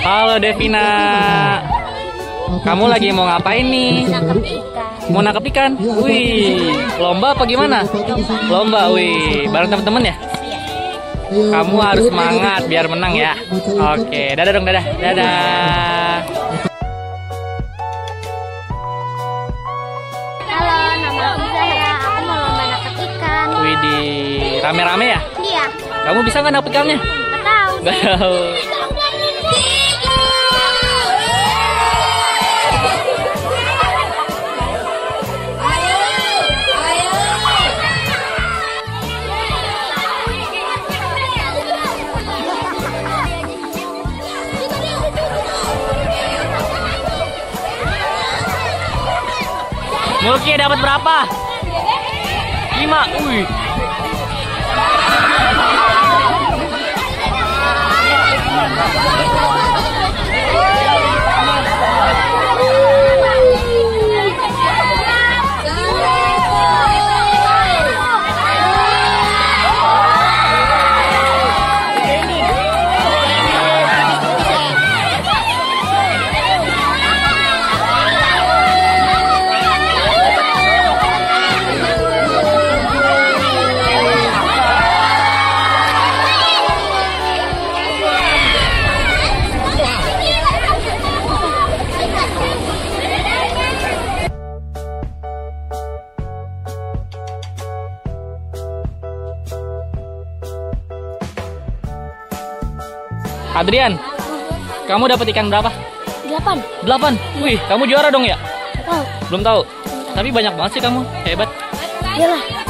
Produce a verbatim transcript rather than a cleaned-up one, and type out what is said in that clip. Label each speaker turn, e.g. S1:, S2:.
S1: Halo Devina. Kamu lagi mau ngapain nih? Mau nangkep ikan? Wih, lomba apa gimana? Lomba, wih, bareng teman-teman ya? Kamu harus semangat biar menang ya. Oke, dadah dong, dadah, dadah.
S2: Halo, nama aku Zahra. Aku mau lomba nangkep ikan.
S1: Wih, di rame-rame ya?
S2: Iya.
S1: Kamu bisa nggak nangkep ikannya?
S2: Nggak tahu.
S1: Nggak tahu. Mulki dapat berapa? Lima. Wih. Adrian, kamu dapat ikan berapa?
S2: Delapan.
S1: Delapan. Wih, kamu juara dong ya?
S2: Tahu.
S1: Belum tahu. Tapi banyak banget sih kamu. Hebat.
S2: Iyalah.